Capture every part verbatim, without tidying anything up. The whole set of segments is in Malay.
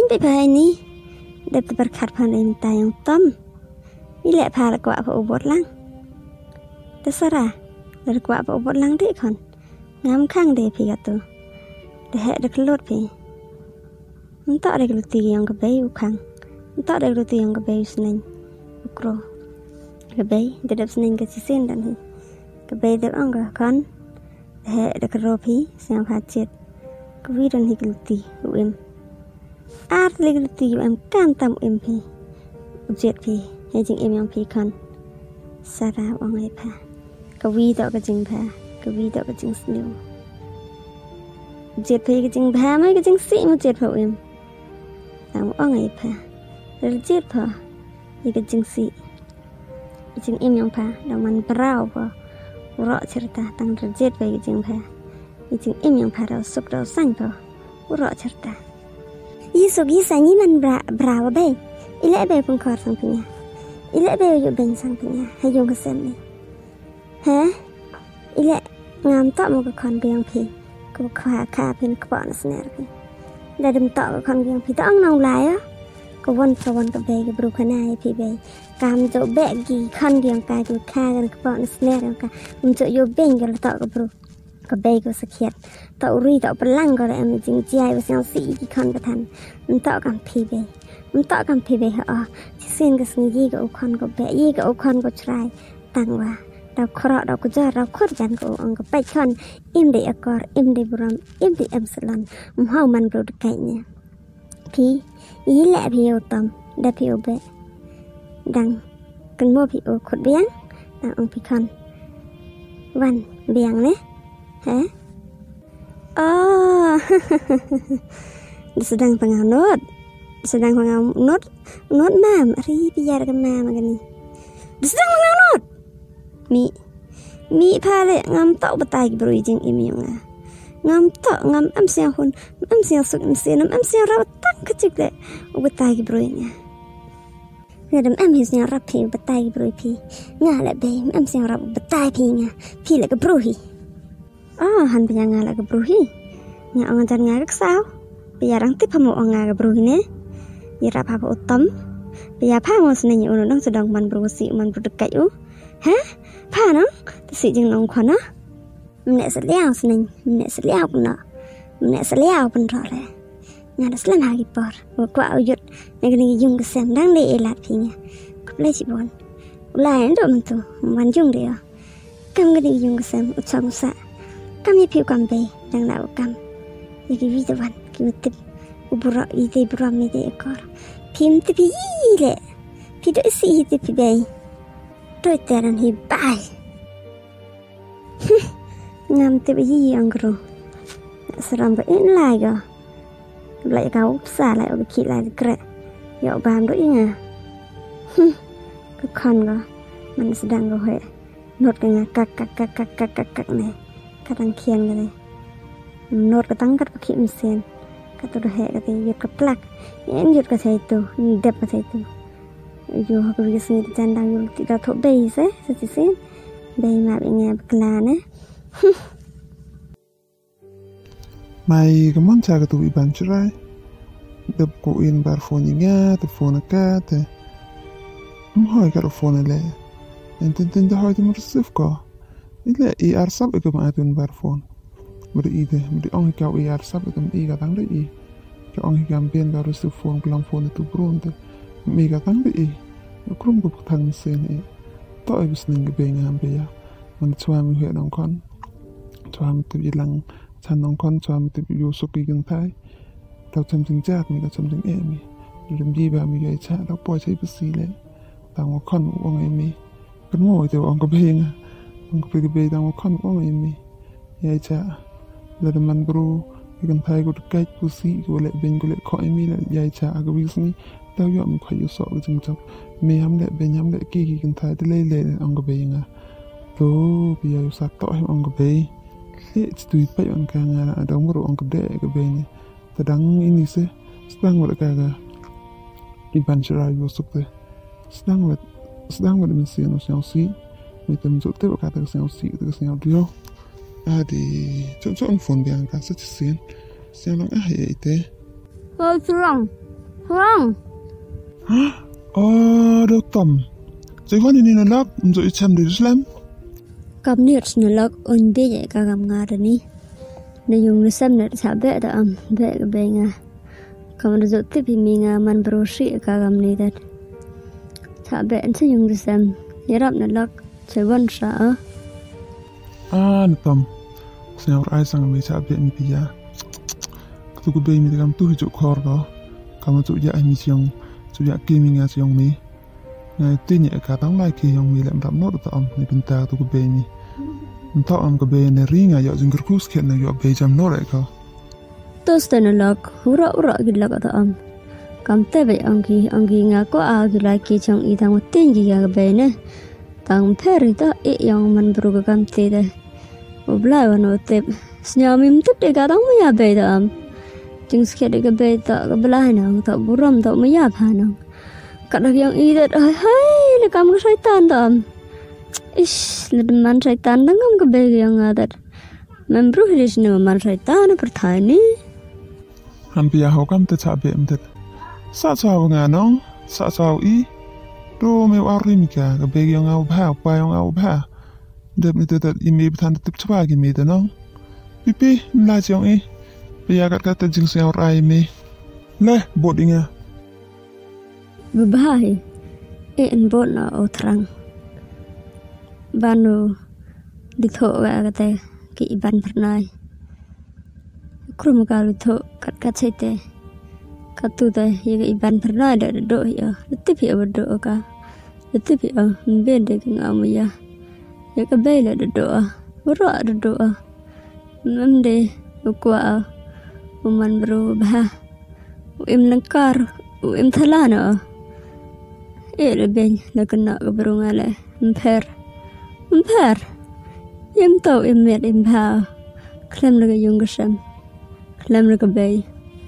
bị bài ní đẹp từ bật khát phần em tay yang tâm ý lẽ phá là quả vào bột lăng ta sao ra là quả vào bột lăng đấy con ngắm khang để phi gạt tu để hệ được lót phi không tạo được lụt tiền cái bé u khang không tạo được lụt tiền cái bé snen ukro cái bé để đập snen cái gì sen đàn cái bé được ăn cái con để hệ được cái rô phi xem phát chết cái vi đàn hịch lụt tiền u em art lụt tiền em can tâm em phi u chết phi hay chừng em yang phi con sao ra ông ấy pha cái vi tạo cái chừng pha cái vi tạo cái chừng snew chết phi cái chừng pha mấy cái chừng xị mà chết phổ em tao ông ấy pha rồi chết phở thì cái chừng xị cái chừng em yang pha đâu mình brau phở rõ cerita tăng rồi chết về cái chừng pha cái chừng em yang pha đâu sụp đâu xanh phở rõ cerita Isu gisa ni man bra brau bay ile bay pun kor sang punya ile bay yo ben sang punya hay yung kesem ni ha ile ngam tak mo ka kon biang phi ko kha kha pin ko na sner phi da dum tak ka kon biang phi ta ang nong lai á ko won sa won ka bay ka bru khana phi bay cam jo be gi khon biang ka ko kha kan ko na sner ka um jo yo ben ka tak ka bru ka bay ko sakhiat ta uri ta palang ko em jing jai wa sang si ki khon ka than um tak kam phi bay um tak kam phi bay ha chi sen ka sing gi ka khon ko be yi ka khon ko chrai tang waเราครอเราก็จะเราคุยกันกับองค์ไปชนอิมเดียกอร์อิมเดียบรมอิมเดียอัมสลันมหามันบรูดไก่เนี่ยพี่ยี่แหละพี่โอตอมได้พี่โอเบดังกันโม่พี่โอขุดเบี้ยงดังองค์พี่คอนวันเบี้ยงเนี่ยฮะอ๋อ sedang penganut sedang penganut nut mam ri biar ke mam kan sedang penganut mi mi pale ngam tau batai bro jing imiunga ngam tau ngam am siang hun am siang suk am siang am siang rawat tak kecik le batai bro nya ngadam am his nya rap pi batai bro pi nga le be am siang rap batai pi nga pi le ke bro hi ah han pi nga le ke bro hi nga ang jan nga rek sao bây rang tip hamu ang nga ke bro hi ne ya rap ha utam bây pha mo sne ni uno nang sedang man bro si man bro dekai u ha pha nó si jing nong khona mẹ sẽ leo sning mẹ sẽ leo pun no mẹ sẽ leo pun ro le nga da slam ha gi por wa kwa uyut ne ni yung ke sem dang le elat phi nya ko le chi bon ulai ndo man tu man jung de kam ga ni yung ke sem u chang sa kam ye phi kam be dang la kam ye gi vi de wan ki mutip u bura i de bura mi de kor phim ti pi le phi do si ti pi be tôi tên hi bài ngam tiếp gì ăn rồi sờm vậy lại rồi lại cáo xả lại ở kia lại kệ dạo bám đỗi nha cái con rồi mình sẽ đang rồi hệ nốt cái nhà cắt cắt cắt cắt cắt cắt cắt này cắt đằng khiên cái này nốt cái tăng cắt cái kim sen cắt tôi hệ cái gì cái plak em giật cái thầy tu đẹp cái thầy tu yo aku bisa ni jandang yo tidak thok bay se se se bay ma bị nghe bla ne mai kemon cha tu iban cerai dep ko in bar phone nya te phone ka te um hoy ka phone le enten ten de hoy te mersif ko ile i ar sab ko ma tun bar phone mari ide mari ong ka i ar sab ko i ka tang de i ka ong ka ben ka rusif phone klang phone tu pronte mi ka tang bi krum bu thang sen e to ai bisning ge be ngam be ya man chwa mi he dong kon chwa mi tu lang chan dong kon chwa mi tu yu su ki gen thai tao cham jing jat mi ka cham jing e mi rim bi ba mi ge cha tao poi chai bi si le tao ngo kon ong e mi kan mo te ong ko be nga ong ko be be tao kon ong e mi ye cha le de man bru gen thai ko kai ku si ko le ben ko le ko e mi le ye cha ga bi sni tao yom khoi yu so ga jing chok me ham le ben ham le ki ki kan thai de le le ong ko be nga to bi yu sa to hi ong ko be le tu pa yon ka nga la dong ro ong ko de ga be ni ta dang ini se stang wa ka ga iban chira yu so te stang wa stang wa de min si no xiao si mi tem zo te ka ta xiao si ta xiao dio a di chon chon phone biang ka sa chi sin xiao lang a he te ơ churong Không. Oh, đâu tầm. Chỉ có nên là lắc, rồi xem được lắm. Cầm niệm là lắc ôn bê vậy cả cầm ngà rồi ní. Nên dùng nó xem là chả bệ đó âm bệ cái bệ ngà. Cầm nó dội tiếp thì mình ngà man bro sĩ cả cầm này đấy. Chả bệ anh sẽ dùng nó xem. Nhớ rập nó lắc chơi vân sợ. Ah, nó tầm. Saya orang sang me chả bệ mi pia. Tu ku bệ mi kam tu hijuk khor ko. Kam tu ya mi siang, tu ya ke mi nga siang mi. Ngai tin ya ka tang lai ke yang mi lam ram no ta am ni pinta tu ku bệ mi. Ta am ka bệ ne ringa ya jingkur kus ke na yo bệ jam no re ko. Terus dan lak hura hura gila kata am. Kam te be angki angki nga ko a gila ki chang i tang tin gi ga be ne. Tang peri ta e yang man bro ga kam te de. Oblai wa no te. Snya mim te de ga tang ma ya be da am. Jing ske de ga be ta ga blai na ta buram ta ma ya pha na. Ka da yang i de hai hai le kam ga syaitan da am. Ish le man syaitan dang am ga be yang ada. Man bro his no man syaitan perthai ni. Han pia ho kam te cha bệ mi tet. Sa chao nga nong, sa chao i. Do me wa ri mi ka ga bệ yang au ba pa yang au ba. Dep mi tet i mi bthan tip chwa gi mi de nong. Pipi la chiong i. Pia kat kat jing se rai mi. Le bot inga. Berbahaya. E en bot na o terang. Banu dithok ga kata ki iban pernai. Krum kalu thok kat kat sete. Katu ta ye iban pernai da do ya. Letip ya berdo ka. Letip ya ben de ngam ya. Ya ka bela da do. Ro da do. Nande ukwa. Uman bro bah. Em nangkar. Em thalana. E le ben na kena ka bro ngale. Mper. Mper. Em tau em met em pa. Klem na ka yung gasam. Klem na ka bay.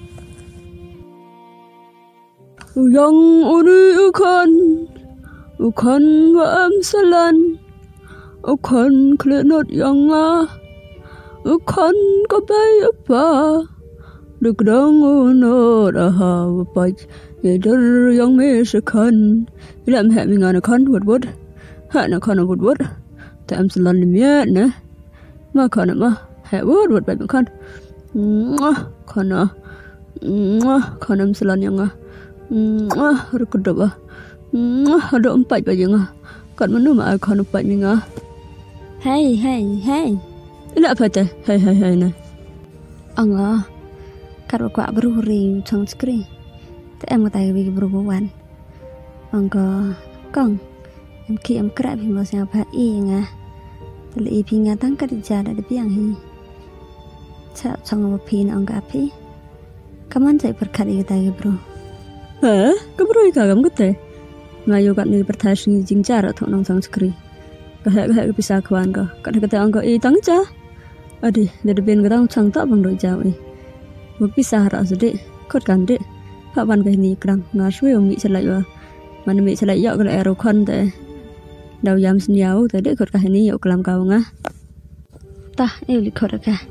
Yang uri ukan. Ukan wa am salan. Ukan klenot yang ah. Ukan ka bay apa. Được đong nó đã hào bạch để đỡ yang mê sẽ khăn làm hẹn mình ngàn khăn vượt vượt hẹn là khăn vượt vượt tại em sẽ lần miết nè mà khăn mà hẹn vượt vượt bạch khăn khăn à khăn em sẽ lần yang à rất cực độc à ada empat baju ngah kan mana mak khăn empat mình ngah hey hey hey tidak apa teh hey hey hey nè ông à Kar kwa bru ri chang skri te em ga tai bi bru wan angka kong em ki em kra bi mo sa pha i nga te li pi nga tang ka ja da bi ang hi cha chang wa pi na angka pi kaman jai par khari ga tai bru ha ka bru ka gam ga te ma yo ga ni par tha shi jing cha ra thong nang chang skri ka ha ga bi sa khwan ka ka ga te angka i tang cha adi de ben ga tang chang ta bang do ja wi Bisa harap sedek, kot kan dek. Pak ban kah ni kerang ngasui om mi selai wa. Mana mi selai yak kalau aerokan te. Dau jam seniau te dek kot kah ni yak kelam kau ngah. Tah, eu likot kah.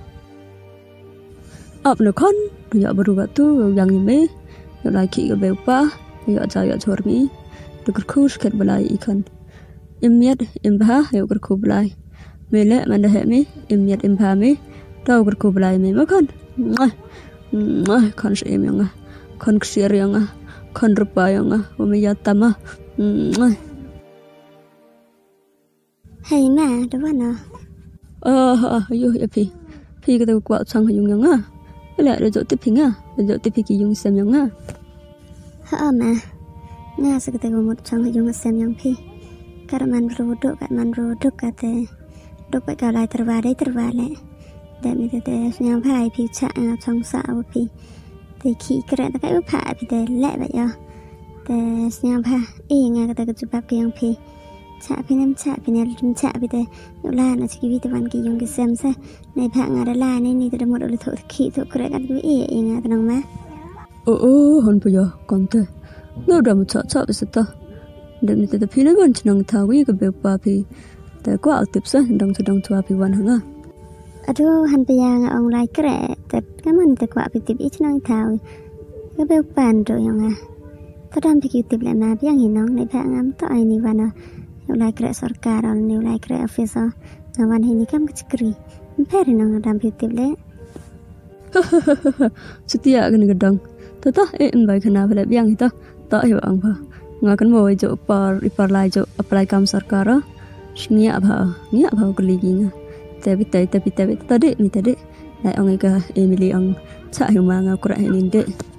Ap nak kon, yak baru tu yang ini. Yak lagi ke bepa, yak jauh yak cor mi. Dek kus ket belai ikan. Imiat impah yak kerku belai. Mele mana hek mi, imiat impah mi. Tau kerku belai mi makan. Mwah, mwah, kan si em yang ah, kan ksir yang ah, kan rupa yang ah, umiyatam ah, mwah. Hey ma, đâu vậy nè? Ah, ah, ayo ya pi, pi kita kuat sang yung yang ah, lẽ rồi dội tiếp phi ah, rồi dội tiếp phi ki yung xem yang ah. Ha ma, nga sa kita một sang yung xem yang pi, karaman rodok, karaman rodok kate, dok pak kalai tervale tervale. Để mình để xem phải phi chạm trong xã của phi thì khi cái đó cái phải phi để lẽ vậy à để xem phải ý nghe cái cái chụp bắp cái phi chạm phi nem chạm phi nem chạm phi để lúc là nó chỉ cái văn cái dùng cái xem se này phải nghe đó là này này để một đôi thổi khi thổi cái cái ý ý nghe cái nào má ô ô hôn bây giờ còn thế nó đã một chỗ chỗ bị sụt để mình để phi nó vẫn chỉ năng tháo cái cái bếp ba phi để có ảo tiếp sẽ đồng cho đồng cho phi văn hả Aduh, han pia nga ong lai kre, tet kaman te kwa pitip ich nang tau. cái bêu bàn rồi yang à ta đam bị kêu tiếp lại mà biết gì nó này bạn ngắm tao ai vào nó nhiều lại kira sarkar rồi nhiều lại kira officer ngawan ini kam kecikri mperi nó đam bị tiếp lại setia kan gedang tata eh en bai khana bela biang ita ta hi bang ba nga kan mo jo par ipar lai jo apply kam sarkar shnia ba nia ba ko ligi nga tapi tapi tapi tadi mi tadi lai ang ka emily ang cha hu ma nga kura hin de